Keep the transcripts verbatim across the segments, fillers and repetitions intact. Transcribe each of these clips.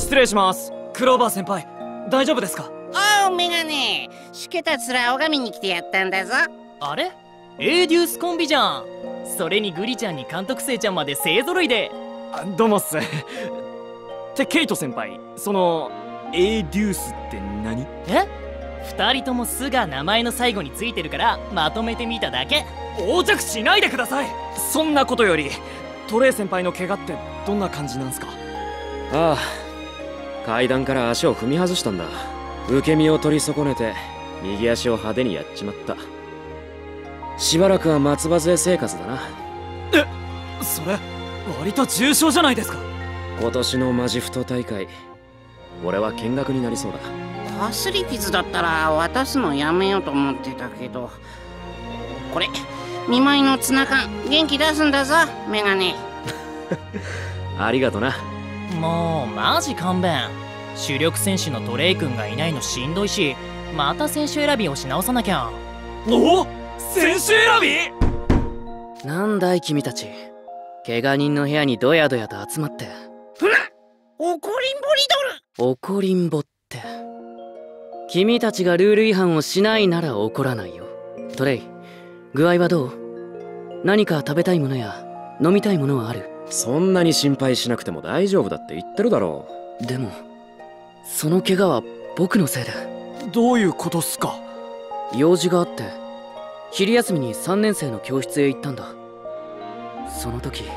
失礼します。クローバー先輩、大丈夫ですか？ おうメガネ、しけた面拝みに来てやったんだぞ。 あれエーデュースコンビじゃん。それにグリちゃんに監督生ちゃんまで勢ぞろいで。 あ、どうもっす。ってケイト先輩、そのエーデュースって何？ え二人とも「ス」が名前の最後についてるからまとめてみただけ。 横着しないでください。そんなことよりトレイ先輩の怪我ってどんな感じなんすか？ ああ、階段から足を踏み外したんだ。受け身を取り損ねて右足を派手にやっちまった。しばらくは松葉杖生活だな。 え、それ割と重症じゃないですか。 今年のマジフト大会、俺は見学になりそうだ。 かすり傷だったら渡すのやめようと思ってたけど、これ見舞いのツナ缶元気出すんだぞメガネ。 ありがとな。 もうマジ勘弁。主力選手のトレイ君がいないのしんどいし、また選手選びをし直さなきゃ。 おお、選手選び？ なんだい君たち、怪我人の部屋にドヤドヤと集まって。 ふな、怒りんぼリドル。 怒りんぼって、君たちがルール違反をしないなら怒らないよ。トレイ、具合はどう？何か食べたいものや飲みたいものはある？ そんなに心配しなくても大丈夫だって言ってるだろう。でもその怪我は僕のせいで。 どういうことっすか？ 用事があって昼休みにさんねん生の教室へ行ったんだ。その時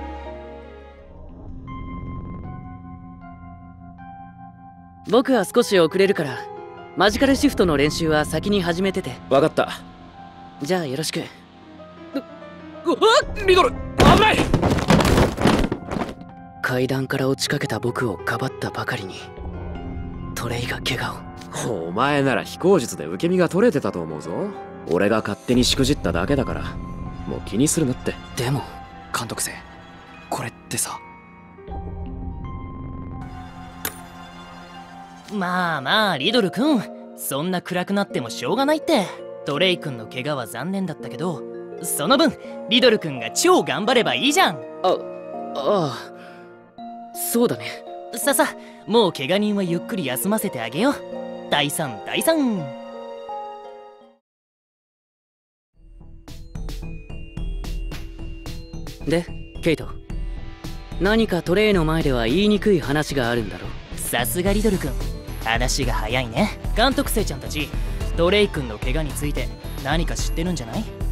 僕は少し遅れるからマジカルシフトの練習は先に始めてて。 分かった。 じゃあよろしく。 うわっ、リドル危ない。 階段から落ちかけた僕をかばったばかりにトレイが怪我を。お前なら飛行術で受け身が取れてたと思うぞ。俺が勝手にしくじっただけだからもう気にするなって。 でも監督生、これってさ。 まあまあリドル君、そんな暗くなってもしょうがないって。トレイ君の怪我は残念だったけど、その分リドル君が超頑張ればいいじゃん。 あああ、そうだね。 ささ、もう怪我人はゆっくり休ませてあげよう。第三第三。 でケイト、何かトレイの前では言いにくい話があるんだろ？ さすがリドル君、話が早いね。監督生ちゃんたち、トレイ君の怪我について何か知ってるんじゃない？